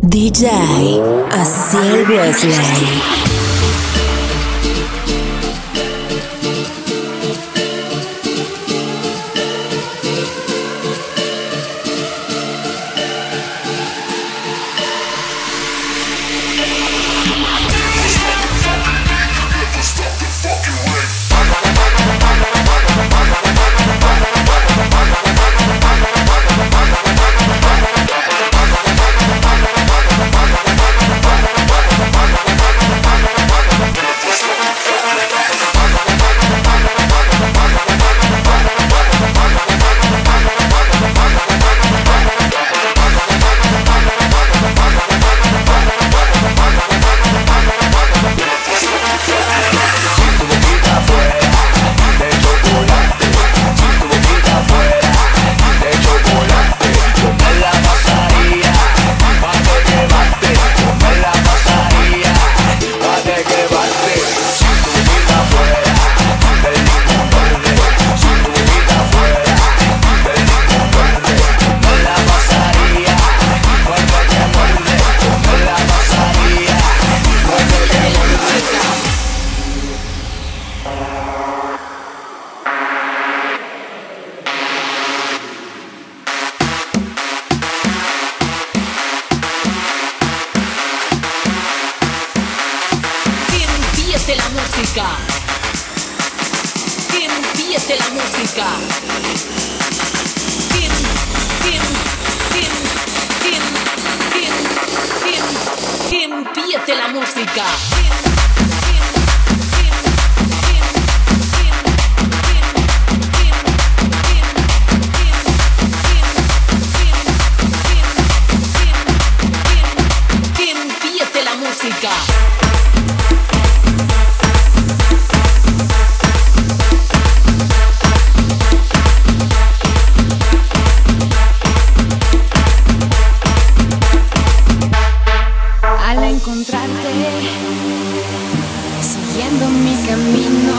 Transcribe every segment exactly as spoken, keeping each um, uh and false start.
D J Asiel Wesley. Que empiece la música. Que, que, que, que, que, que, que empiece la música. Que empiece la música. Encontrarte, siguiendo mi camino,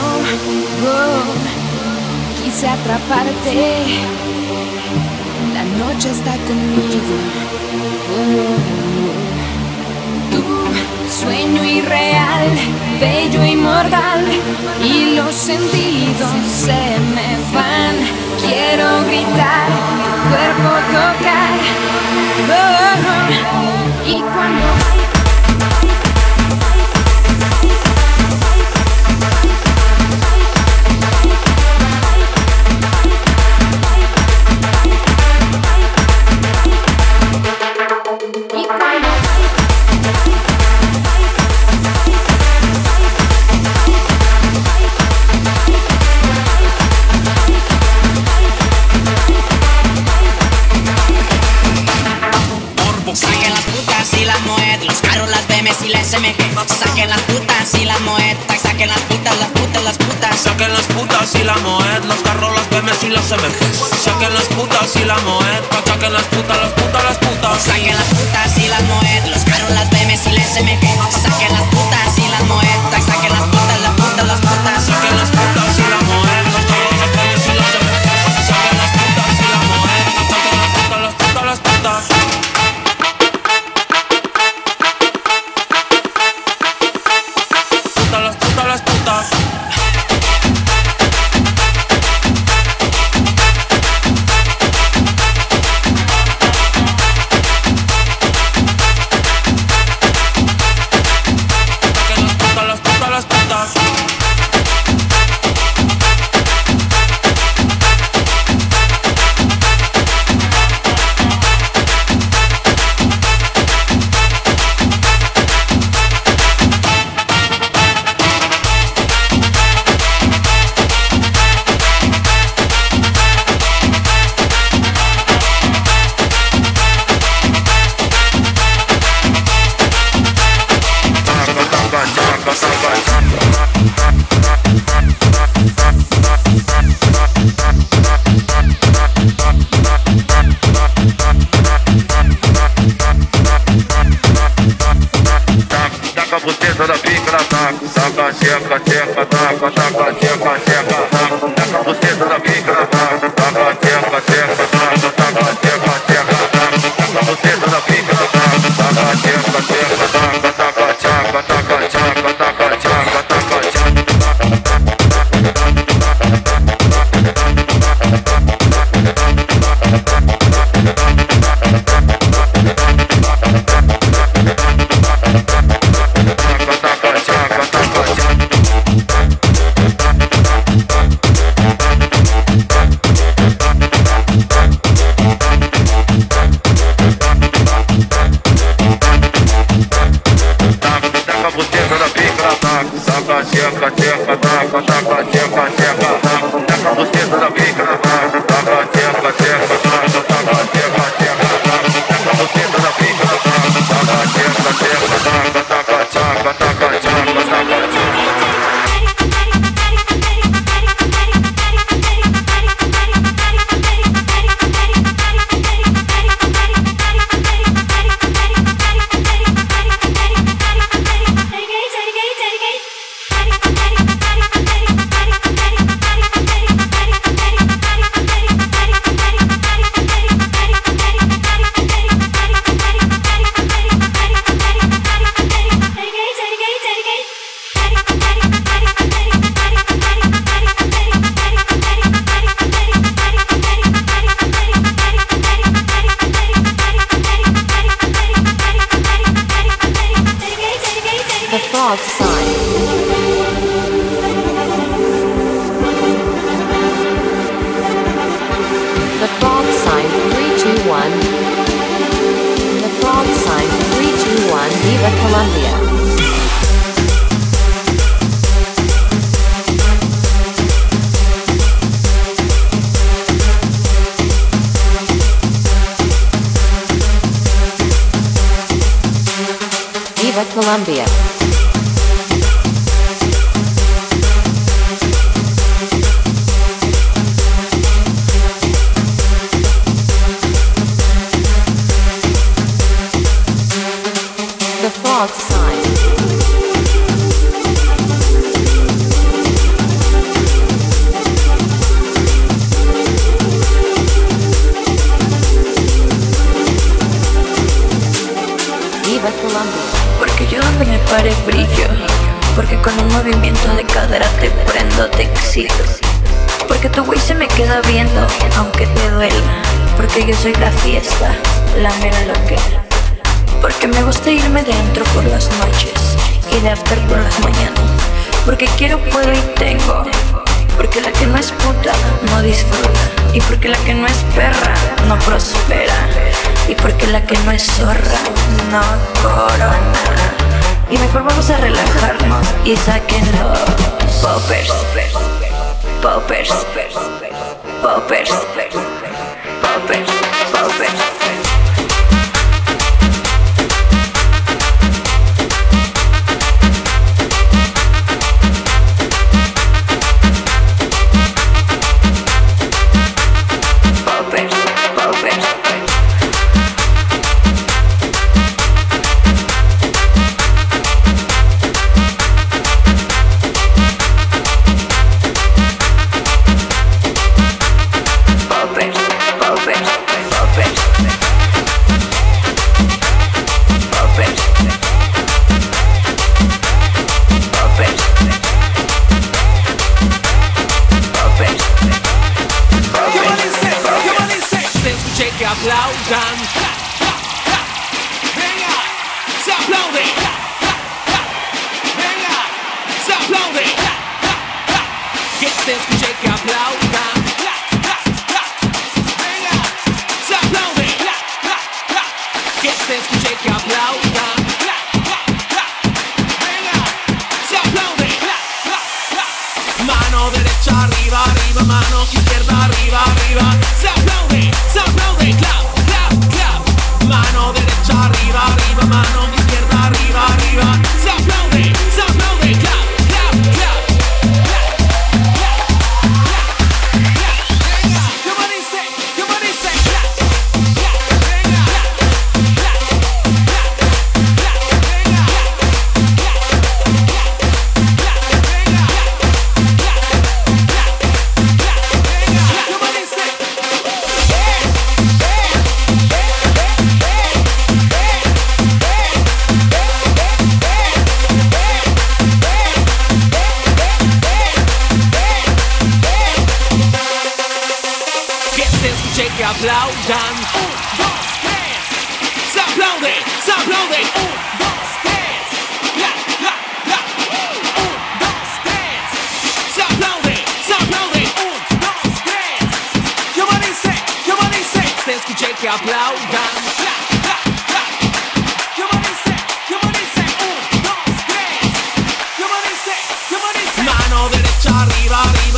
oh, quise atraparte, la noche está conmigo, oh, tu sueño irreal, bello y mortal, y los sentidos se me van, quiero gritar, tu cuerpo tocar, oh, y cuando saquen las putas y las moed, los carros, las B M S y la S M G. Saquen las putas y las moed, saquen las putas, las putas, las putas. Saquen las putas y la moed, los carros, las B M S y las M Gs. Saquen las putas y la moed, saquen las putas, las putas, las putas. Saquen las putas y las moed, los carros, las B M S y la S M G. Saquen las putas y las moed, saquen las putas, las putas, las putas. Saquen las putas y la moed, los carros, las B M S y las M Gs. Saquen las putas y la moed, saquen las putas, las putas, las putas. Las putas, las putas. Taca a pica na taca, taca, tcheca, tcheca, taca, taca, tcheca, tcheca, taca, taca a buceta na pica na taca, taca, tcheca, tcheca, taca, taca, tcheca, tcheca, taca, taca a buceta na pica na taca, taca, taca, taca, tcheca, tcheca, taca, taca buceta da pica na taca, taca, tcheca, tcheca, taca, taca, tcheca, tcheca, taca, taca buceta da pica na taca, taca, tcheca, tcheca, taca, taca, tchaca, taca, tchaca, taca, tchaca. Colombia. The frog sign. Viva Colombia. Porque yo donde me pare brillo, porque con un movimiento de cadera te prendo, te excito, porque tu güey se me queda viendo aunque te duela, porque yo soy la fiesta, la mera loquera, porque me gusta irme dentro por las noches y de after por las mañanas, porque quiero, puedo y tengo, porque la que no es puta no disfruta, y porque la que no es perra no prospera, y porque la que no es zorra no corona. Y mejor vamos a relajarnos y saquen los poppers, poppers, poppers, poppers, poppers, poppers. Aplaudan, venga, se aplaude, venga, se aplaude, que se escuche que aplaudan, venga, se aplaude, que se escuche que aplaudan, venga, se aplaude, mano derecha arriba, arriba, mano izquierda arriba, arriba, se aplaude, se aplaude, clap, clap, clap, mano derecha arriba, arriba, mano izquierda arriba, arriba, se aplaude, se aplaude, clap, clap, clap, clap, clap, clap, clap, venga, ¿cómo dice? ¿Cómo dice? Clap, clap, venga, clap, clap, clap, clap, venga, clap, clap, clap, venga, clap, clap, clap, venga, ¿cómo dice? Que aplaudan, un, dos, tres, se aplaude, se aplaude, un, dos, tres, clap, clap, clap, un, dos, tres, se aplaude, se aplaude, un, dos, tres, ¿cómo dice? ¿Cómo dice? Se escuche que aplaudan, clap, clap, clap, ¿cómo dice? ¿Cómo dice? Un, dos, tres, ¿cómo dice? ¿Cómo dice? Mano derecha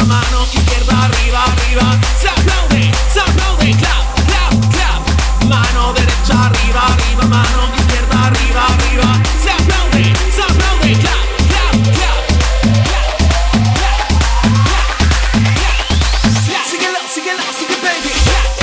arriba, mano izquierda arriba, arriba. Se aplaude, se aplaude, clap, clap, clap. Mano derecha arriba, arriba, mano izquierda arriba, arriba. Se aplaude, se aplaude, clap, clap, clap. Síguelo, síguelo, sigue, baby.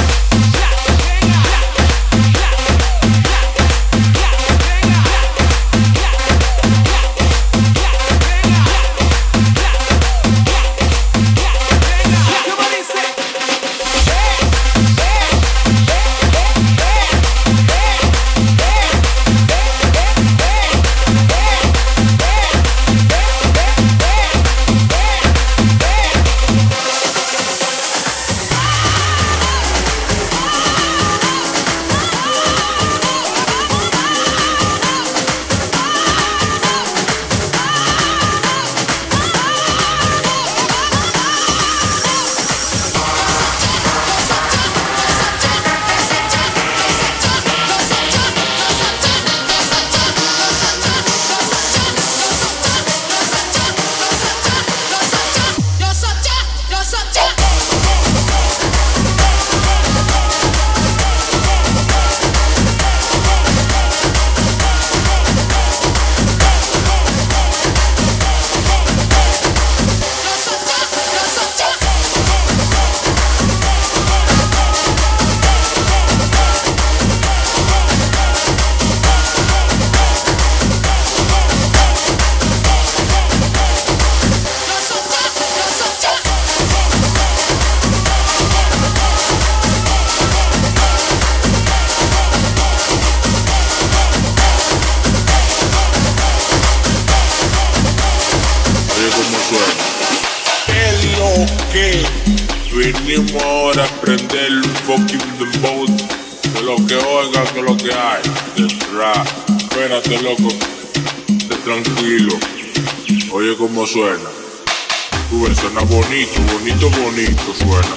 Que vinimos ahora a prender el fucking dembow. Que lo que oiga, que lo que hay detrás. Espérate, loco, esté tranquilo. Oye cómo suena. Tú ves, suena bonito, bonito, bonito suena.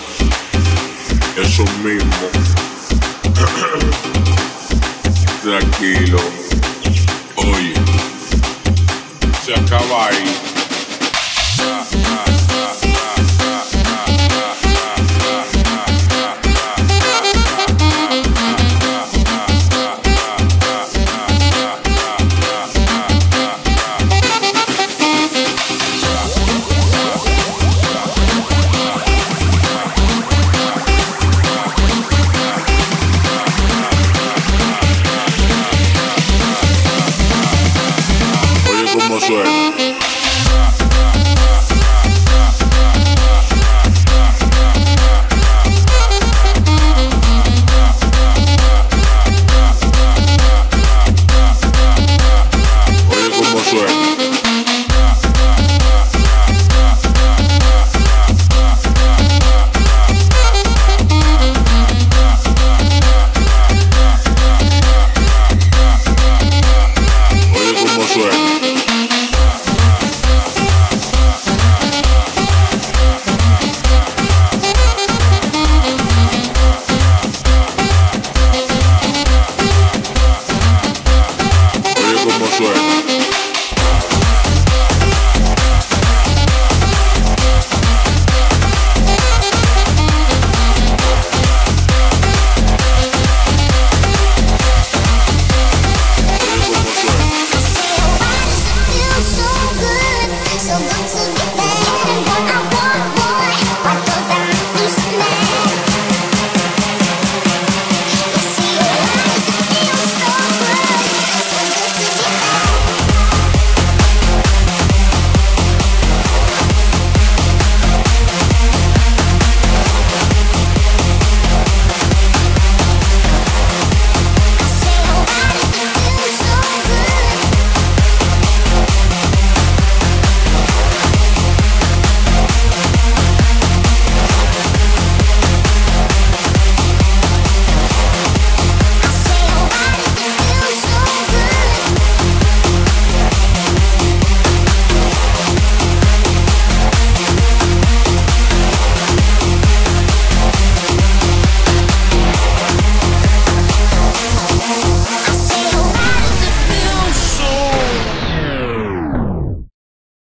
Eso mismo. Tranquilo. Oye, se acaba ahí. Ah, ah, ah, ah, ah, ah, ah, ah, oye cómo suena. Suena.